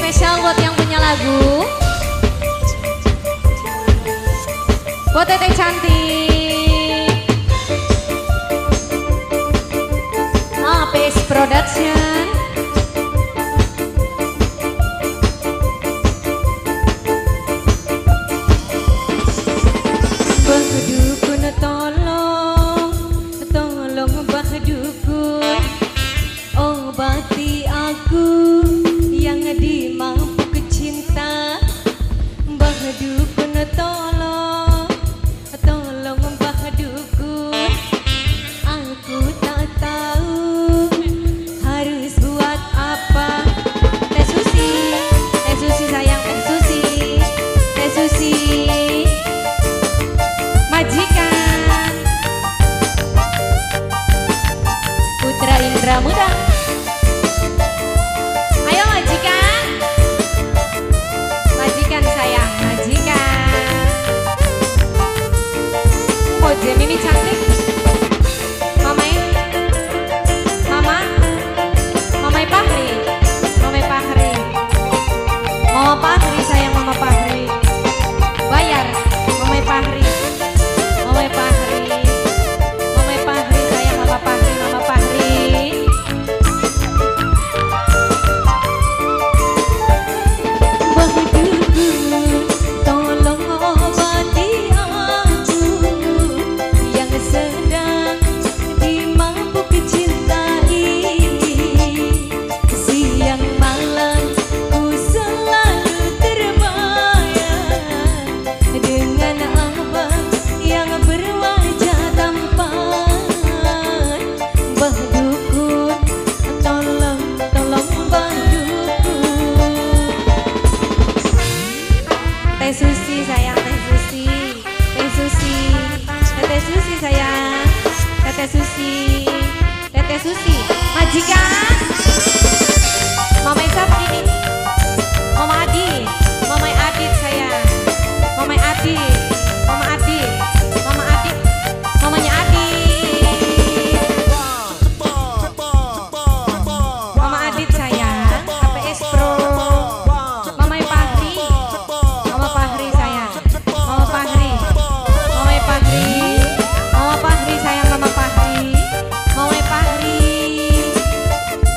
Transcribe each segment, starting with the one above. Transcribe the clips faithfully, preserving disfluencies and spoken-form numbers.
spesial buat yang punya lagu. Buat teteh cantik. A P S Production. Bahdukun tolong, tolong bahdukun, obati aku yang dimabuk cinta. Bahdukun tolong, tolong bahdukun, aku tak tahu harus buat apa. Teh Susi, Teh Susi sayang, Teh Susi, Teh Susi. Majikan Putra Indra Muda. Ayo majikan, majikan sayang, majikan. Oh Gemini cantik. Mamai, mama, mamai Fahri, mamai Fahri, mama Fahri sayang, mama Fahri. Bayar, mamai Fahri. Mamai Fahri, Mamai Fahri sayang, Mama Fahri, Mama Fahri. Bahdukun, tolong obati aku yang sedang dimabuk cinta ini. Siang malam ku selalu terbayang dengan abang yang berwajah tampan. Bahdukun, tolong, tolong bahdukun. Teh Susi sayang, Teh Susi, Teh Susi, Teh Susi sayang, Teh Susi, Teh Susi. Majikan Mama Isap ini, Mama Adi, Mama Adit sayang, Mama Adit, Mama Adit, Mama Adit, mamanya Adit. Mama Adit sayang, A P S Pro. Mama Fahri, Mama Fahri sayang, Mama Fahri, Mama Fahri, Mama Fahri sayang, Mama Fahri, Mama Fahri.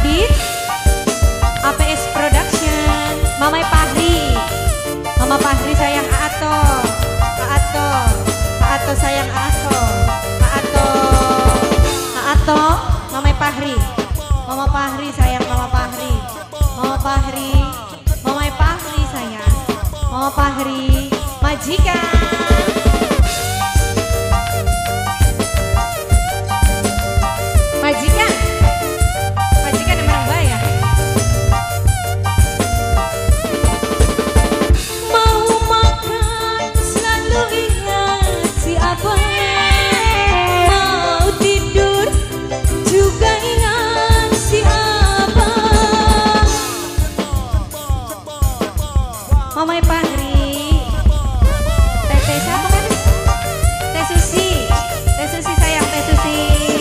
Adit, A P S Production, Mama Fahri, Mama Fahri sayang Ato, Kak Ato, Kak Ato sayang Ato, Kak Ato, Kak Ato, Mama Fahri, Mama Fahri sayang Mama Fahri, Mama Fahri, Mama Fahri sayang, Mama Fahri, majikan. Majikan, majikan yang merang bayar. Mau makan selalu ingat si abang, mau tidur juga ingat si abang. Mama Fahri, Teteh siapa kan? Teh Susi, Teh Susi sayang Teh Susi.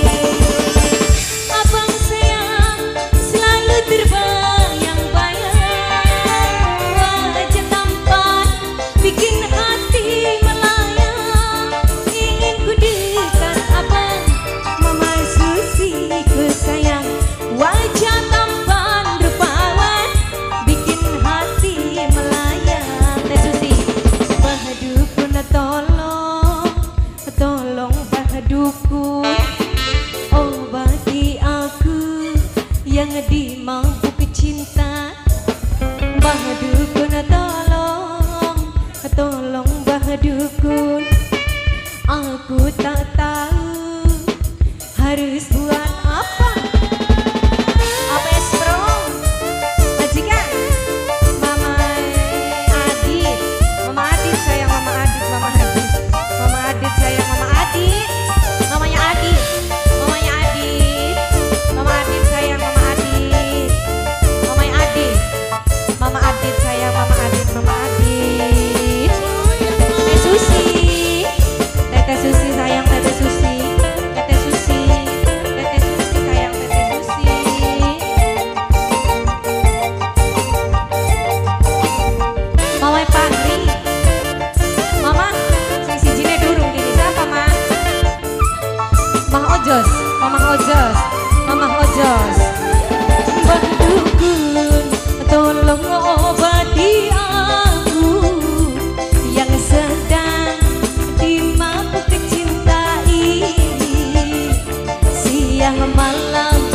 Obati aku yang di mabuk cinta, Mbah Dukun tolong, tolong Mbah Dukun. Aku tak tahu harus buat apa. A P S Pro, majikan, Mama Adit, Mama Adit sayang Mama Adit, Mama Adit, Mama Adit sayang Mama Adit. Mamanya Adit, mamanya Adit, Mama Adit sayang Mama Adit, mamanya Adit, Mama Adit sayang Mama Adit, Mama Adit. Teh Susi, Teteh Susi sayang Teteh Susi, Teteh Susi, Teteh Susi sayang Teteh Susi. Mama Fahri, Mama, sing sijine durung gini siapa Ma? Mama Ojos, Mama Ojos, Mama Ojos. Mbah Dukun, tolong obati aku yang sedang dimabuk cinta ini. Siang malam